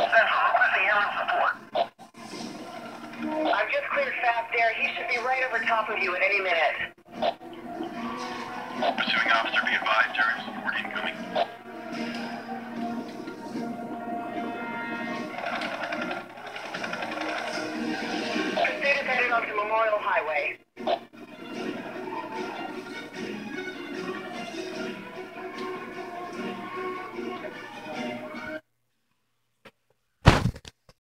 Central, requesting air and support. I've just cleared Fast Air. He should be right over top of you at any minute. Pursuing officer, be advised, air and support incoming. Pursuit is headed onto Memorial Highway.